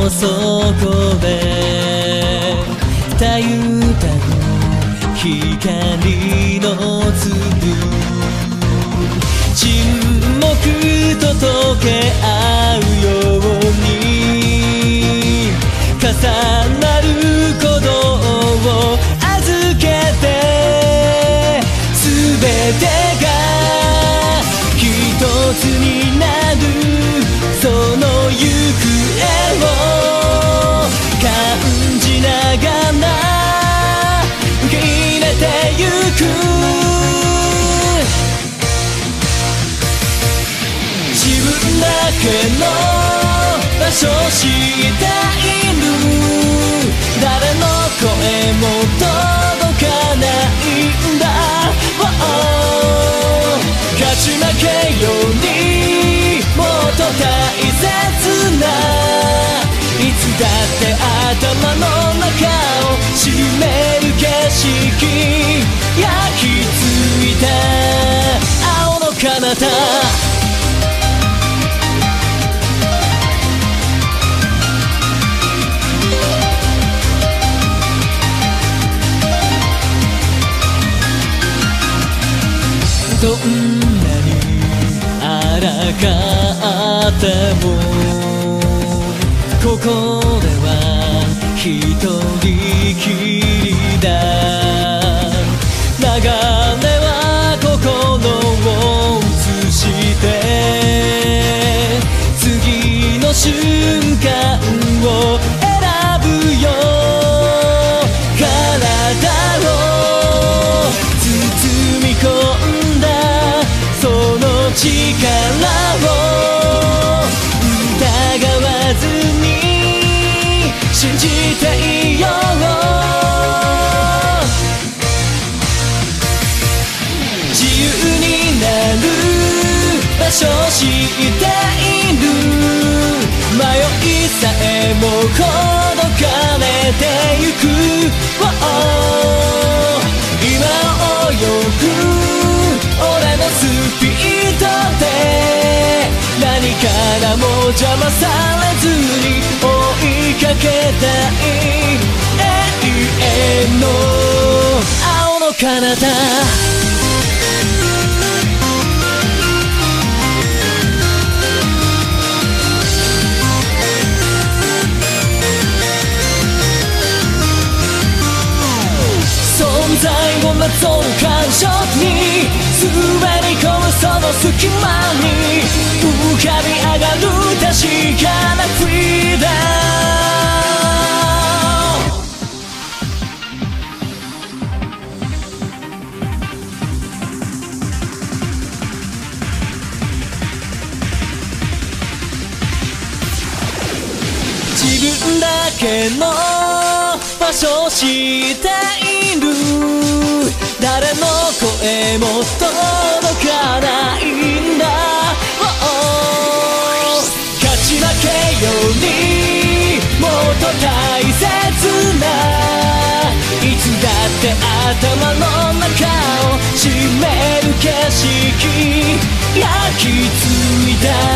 の底でたゆたの光の粒沈黙と溶け合うように重なる鼓動を預けて全てが一つになるその行方を感じながら受け入れてゆく自分だけの場所を知っている誰の声も届かないんだ、勝ち負けよりもっと大切ないつだって頭の中を占める景色焼き付いた青の彼方どんなに荒かってもここでは一人きりだ流れは心を映して次の瞬間を選ぶよ体を包み込んだその力を疑わずに信じていよう自由になる場所を知っている迷いさえもほどかれてゆく今を泳ぐ俺のスピードで何からも邪魔されずに追いかけたい永遠の青の彼方存在をなぞる感情に滑り込むその隙間に浮かび上がる確かなフリーダム自分だけの場所を知っている誰の声も届かないんだ、勝ち負けよりもっと大切ないつだって頭の中を占める景色焼き付いた